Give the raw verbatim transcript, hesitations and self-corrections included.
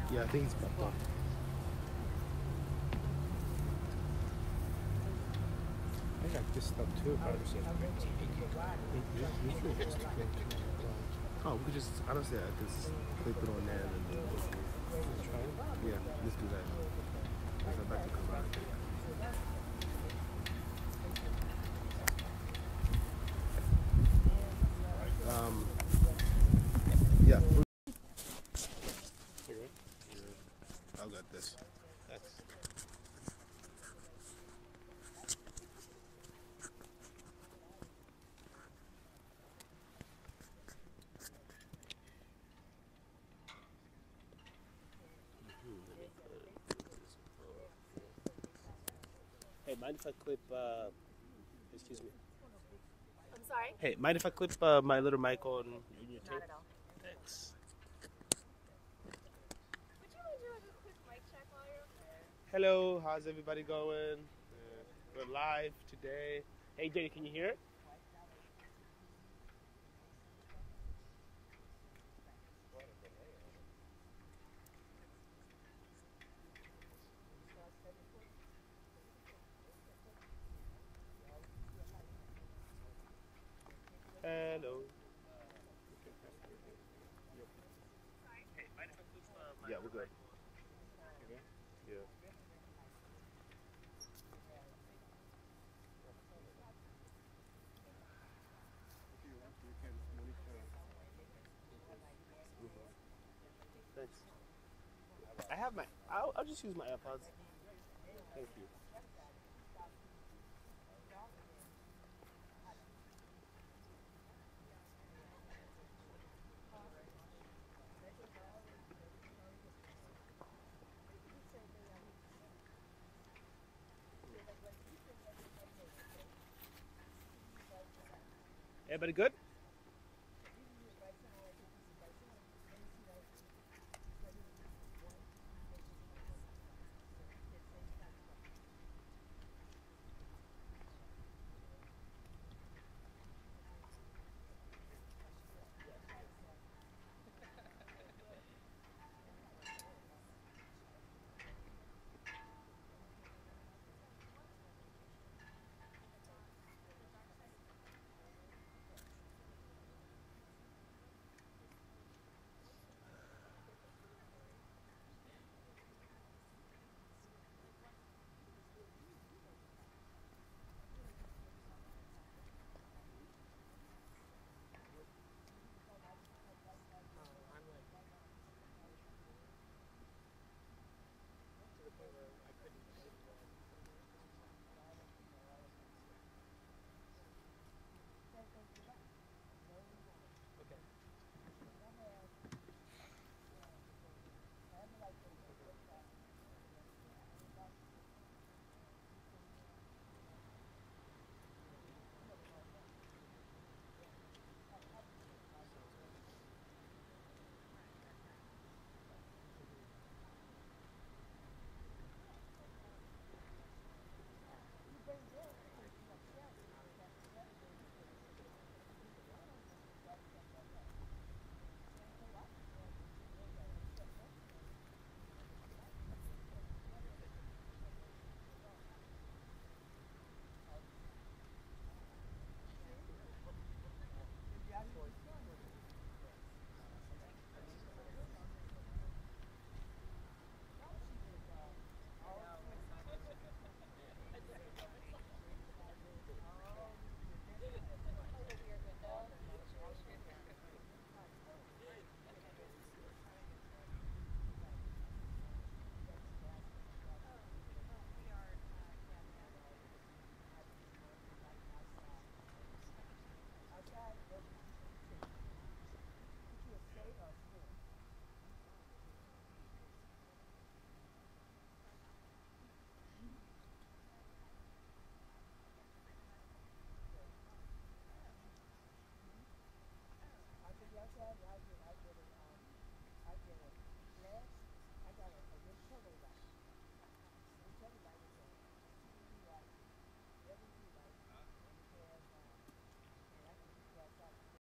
Yeah, I think it's popped up. I got this stuff too, but I'm saying usually it's to go to Oh, we could just, honestly, I could just clip it on there and then try it. yeah, let's do that. Let's head back to Kazan, I think. Um, yeah. I got this. That's Hey, mind if I clip, uh, excuse me. I'm sorry? Hey, mind if I clip uh, my little mic on in your tape? Not at all. Thanks. Would you mind doing a quick mic check while you're up there? Hello, how's everybody going? Uh, we're live today. Hey, Jenny, can you hear it? Hello. Yeah, we're good. Yeah. Thanks. I have my, I'll, I'll just use my AirPods. Thank you. Everybody good?